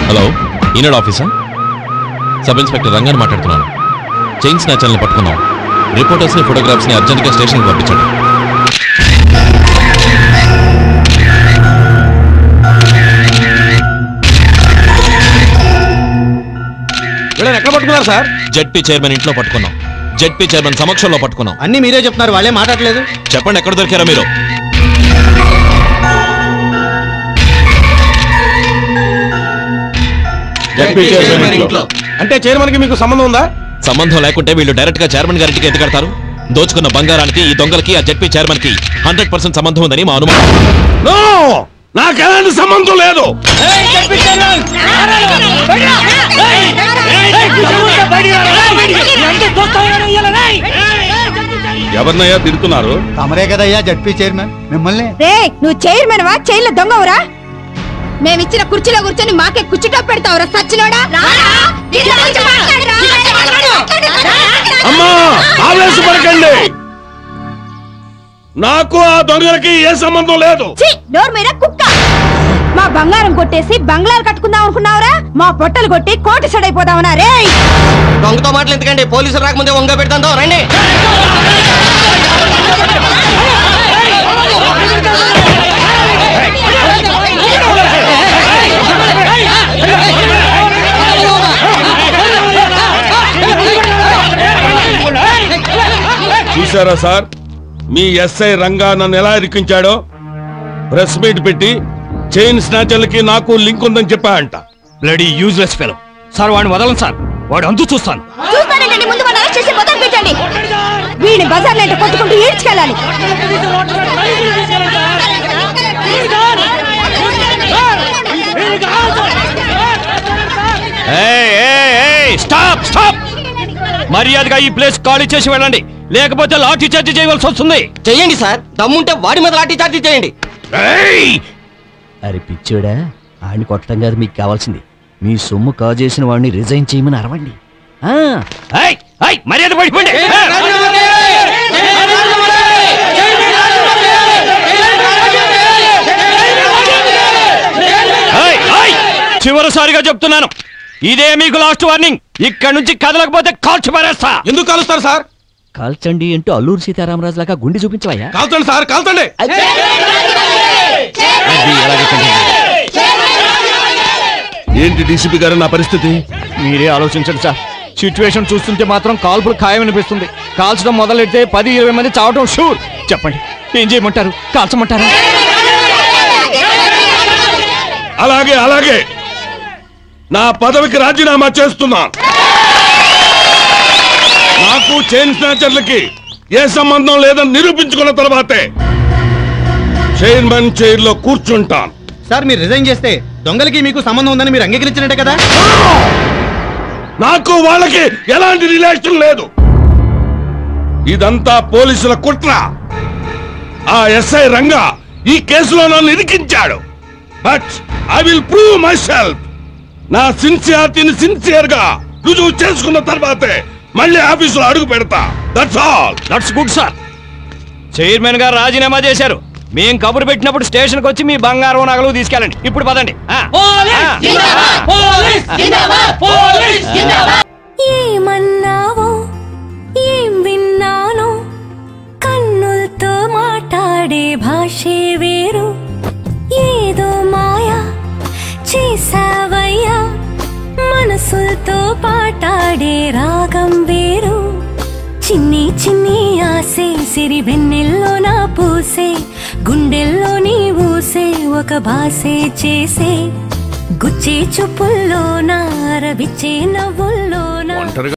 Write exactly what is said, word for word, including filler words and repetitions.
Hello, Eenadu ఆఫీసా? Sub inspector రంగాన్ని మాట్లాడుతున్నాను. చైన్ స్నాచర్ని పట్టుకున్నాం. రిపోర్టర్స్ని, ఫోటోగ్రాఫ్స్ని అర్జెంట్గా స్టేషన్కి పంపించండి. ఎక్కడ పట్టుకున్నారు సార్? జెడ్పీ చైర్మన్ ఇంట్లో పట్టుకున్నాం. జెడ్పీ చైర్మన్ సమక్షంలో పట్టుకున్నాం. అన్ని మీరే చెప్తున్నారు, వాళ్ళే మాట్లాడలేదు. చెప్పండి, ఎక్కడ దొరికారా మీరు? అంటే చైర్మన్ కి మీకు సంబంధం ఉందా? సంబంధం లేకుంటే వీళ్ళు డైరెక్ట్ గా చైర్మన్ గారింటికి ఎందుకు కడతారు? దోచుకున్న బంగారానికి ఈ దొంగలకి ఆ జెడ్పీ చైర్మన్ కి హండ్రెడ్ పర్సెంట్ సంబంధం ఉందని మా అనుమానం. నాకు ఎలాంటి సంబంధం లేదు. ఎవరినయ్యా తిడుతున్నారు? తమరే కదయ్యా జడ్పీ చైర్మన్. మిమ్మల్ని నువ్వు చైర్మన్ వా, చైర్ల దొంగవురా? మేమిచ్చిన కుర్చీలో కూర్చొని మాకే కుర్చీటో పెడతావురా సచ్చినోడా? అమ్మా, ఆవేశపడకండి. నాకు ఆ దొంగలకి ఏ సంబంధం లేదు. డోర్ మీద కుక్క. మా బంగారం కొట్టేసి బంగ్లాలు కట్టుకుందాం అనుకున్నావురా? మా పొట్టలు కొట్టి కోటి సడైపోదామనా రే? దొంగతో మాటలు ఎందుకండి? పోలీసులు రాకముందే వంగ పెడతాందో రండి. చూసారా సార్, మీ ఎస్ఐ రంగా నన్ను ఎలా ఇరికించాడో? ప్రెస్ మీట్ పెట్టి చైన్ స్నాచర్లకి నాకు లింక్ ఉందని చెప్పా అంట. Bloody useless fellow. సార్ వాడిని వదలను సార్, వాడు అంతు చూస్తాను. వీడిని బజార్ లైట్ కొట్టుకుంటూ ఈడ్చుకెళ్ళాలి. స్టాప్ స్టాప్, మర్యాదగా ఈ ప్లేస్ ఖాళీ చేసి వెళ్ళండి, లేకపోతే లాఠీ చార్జీ చేయవలసి వస్తుంది. చెయ్యండి సార్, దమ్ముంటే వాడి మీద లాఠీ చార్జీ చేయండి. అరే పిచ్చోడా, ఆడిని కొట్టడం కాదు మీకు కావాల్సింది. మీ సొమ్ము కాజేసిన వాడిని రిజైన్ చేయమని అరవండి. మర్యాద పడిపోండి. చివరిసారిగా చెప్తున్నాను, ఇదే మీకు లాస్ట్ వార్నింగ్. ఇక్కడ నుంచి కదలకపోతే కాల్చి పారేస్తా. ఎందుకు కాలుస్తారు సార్? కాల్చండి అంటూ అల్లూరు సీతారామరాజు లాగా గుండె చూపించవయ్యా. కాల్చండి సార్, కాల్చండి. ఏంటి డీసీపీ గారు నా పరిస్థితి? మీరే ఆలోచించండి సార్. సిచ్యువేషన్ చూస్తుంటే మాత్రం కాల్పులు ఖాయమనిపిస్తుంది. కాల్చడం మొదలెడితే పది ఇరవై మంది చావటం షూర్. చెప్పండి, ఏం చేయమంటారు? కాల్చమంటారా? అలాగే అలాగే, నా పదవికి రాజీనామా చేస్తున్నా. నాకు చైన్ స్నాచర్లకి ఏ సంబంధం లేదని నిరూపించుకున్న తర్వాతే చైర్మన్ చైర్ లో కూర్చుంటాను. సార్, మీరు రిజైన్ చేస్తే దొంగలకి మీకు సంబంధం ఉందని మీరు అంగీకరించినట్టే కదా? నాకు వాళ్ళకి ఎలాంటి రిలేషన్ లేదు. ఇదంతా పోలీసుల కుట్ర. ఆ ఎస్ఐ రంగా ఈ కేసులో నన్ను ఇరికించాడు. But I will prove myself. నా సిన్సియారిటీని సిన్సియర్ గా రుజువు చేసుకున్న తర్వాతే మళ్ళీ ఆఫీసులో అడుగు పెడతా. That's all. That's good sir. Chairman గారు రాజీనామా చేశారు. మేం కబురు పెట్టినప్పుడు స్టేషన్ కి వచ్చి మీ బంగారం నగలు తీసుకెళ్ళండి. ఇప్పుడు పదండి. ఏమన్నావో ఏం విన్నానో, కన్నులతో మాట్లాడే భాషే వేరు. ఏదో మాయా చేసావయ్యా, మనసులతో పాటాడే రాగం వేరు. చిన్ని చిన్ని ఆసే సిరి వెన్నెల్లో నా పూసే, గుండెల్లో నీ ఊసే ఒక భాసే చేసే. గుచ్చే చూపుల్లో నా రవిచ్చే నవ్వుల్లో నా